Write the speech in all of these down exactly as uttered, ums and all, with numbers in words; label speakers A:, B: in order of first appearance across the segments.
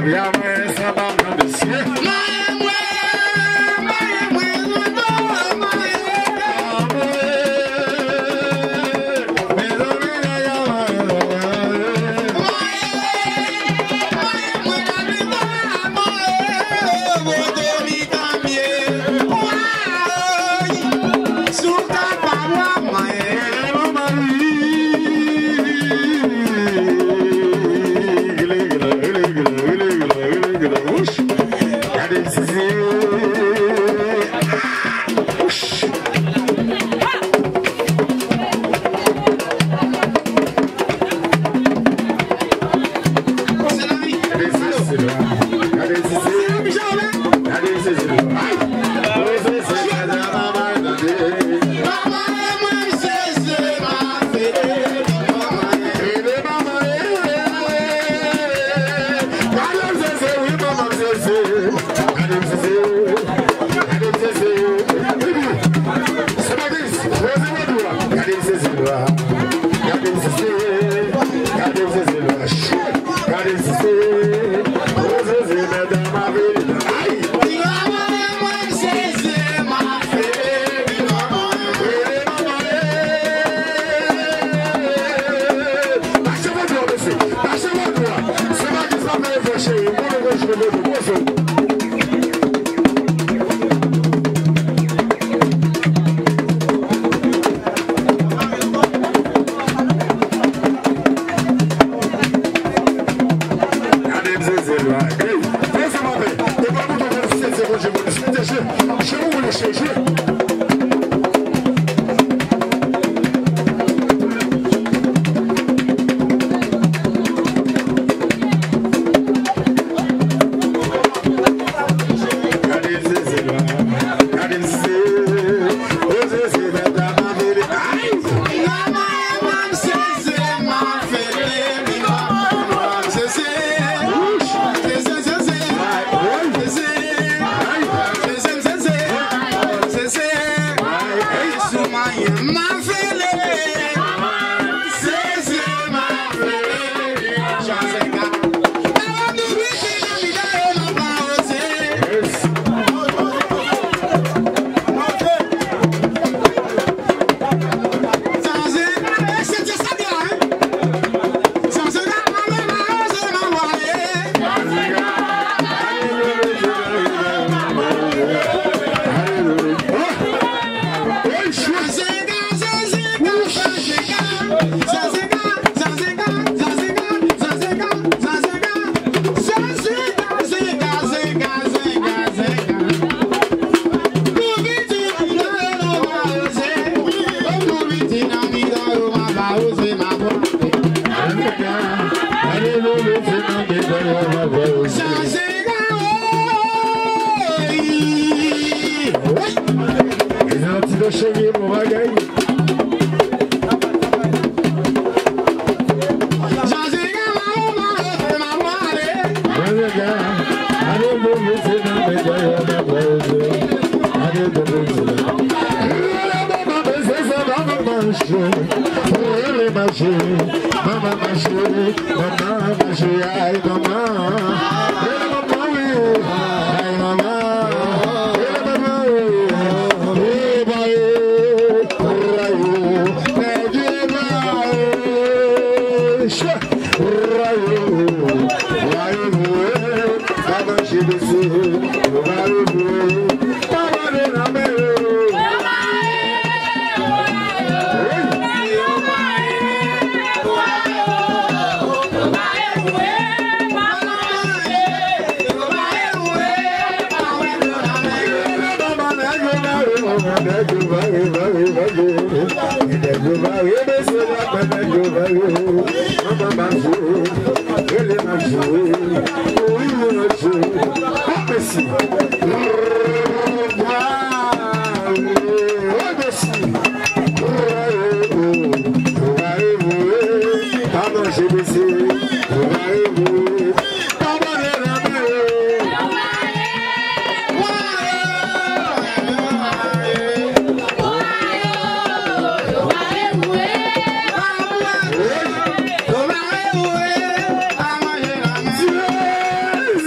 A: Yes!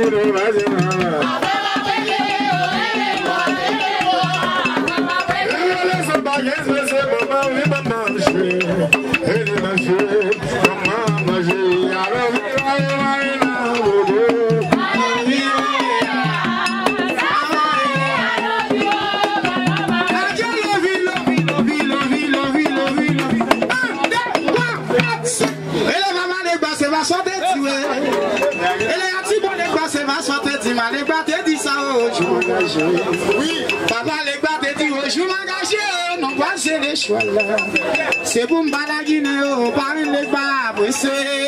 A: Oui, papa les gars dit oh je m'engage non pas c'est les choix là c'est pour me balaguiner oh par les gars pressé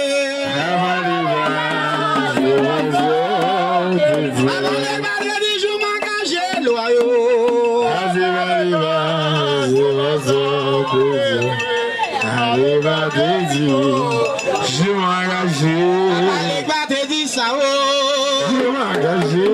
A: papa les gars dit je m'engage loyaux
B: je m'engage
A: papa les gars dit ça oh
B: je m'engage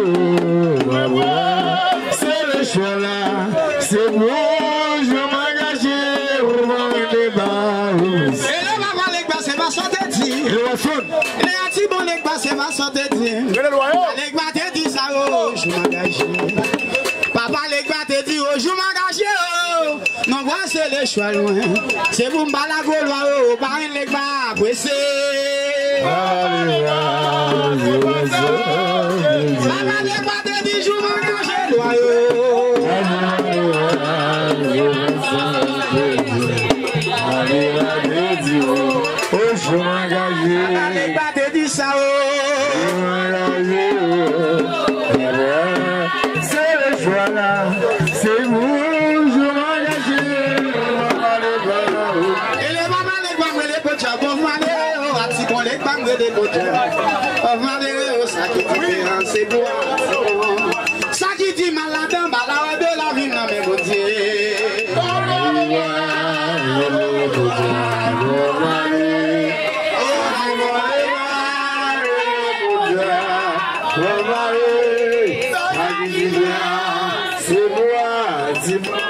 B: c'est le choix là, c'est bon, je m'engage pour vendre des barres.
A: Et le maman les gars, c'est ma santé dit.
B: Et le son.
A: Et les petits bons les gars, c'est ma santé dit.
B: Et le loyau.
A: Les gars te dit ça, oh, je m'engage. Papa les gars te dit, oh, je m'engage, oh. Non, moi c'est les choix loin. C'est pour me balago loyau, par les gars, pressé. Papa les gars te dit, je m'engage loyau.
B: Je m'engage.
A: Les gars te dit ça, oh.
B: C'est le choix là, c'est vous, je m'engage.
A: Et les mamans les gars, les coachs, bon malheur, oh, à petit con les gars, les coachs. Oh malheur, ça qui dit, c'est bon. Ça qui dit malade, malade de la vie, non mais bon Dieu.
B: C'est moi, dis-moi.